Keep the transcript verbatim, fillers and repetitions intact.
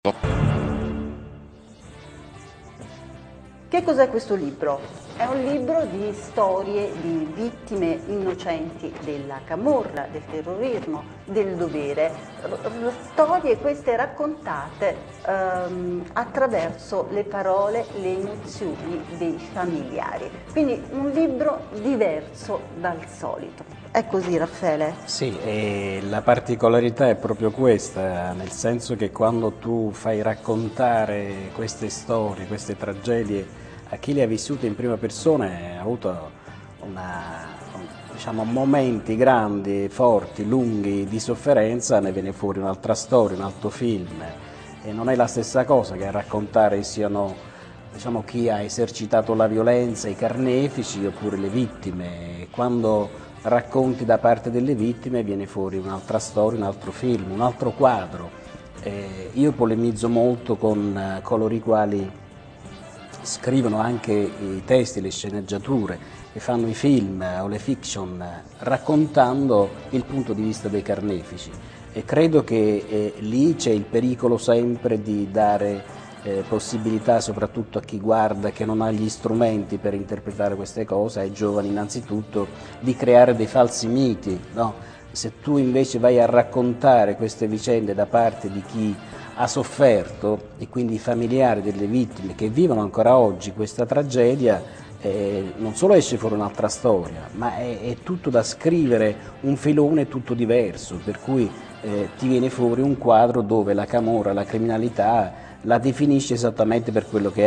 Che cos'è questo libro? È un libro di storie di vittime innocenti della camorra, del terrorismo, del dovere, R storie queste raccontate ehm, attraverso le parole, le emozioni dei familiari. Quindi un libro diverso dal solito. È così, Raffaele? Sì, e la particolarità è proprio questa, nel senso che quando tu fai raccontare queste storie, queste tragedie a chi le ha vissute in prima persona, ha avuto una, diciamo, momenti grandi, forti, lunghi di sofferenza, ne viene fuori un'altra storia, un altro film. E non è la stessa cosa che a raccontare siano, diciamo, chi ha esercitato la violenza, i carnefici oppure le vittime. Quando racconti da parte delle vittime viene fuori un'altra storia, un altro film, un altro quadro. Eh, io polemizzo molto con eh, coloro i quali scrivono anche i testi, le sceneggiature, e fanno i film o le fiction raccontando il punto di vista dei carnefici, e credo che eh, lì c'è il pericolo sempre di dare eh, possibilità soprattutto a chi guarda, che non ha gli strumenti per interpretare queste cose, ai giovani innanzitutto, di creare dei falsi miti, no? Se tu invece vai a raccontare queste vicende da parte di chi ha sofferto, e quindi i familiari delle vittime che vivono ancora oggi questa tragedia, eh, non solo esce fuori un'altra storia, ma è, è tutto da scrivere, un filone tutto diverso, per cui eh, ti viene fuori un quadro dove la camorra, la criminalità la definisce esattamente per quello che è.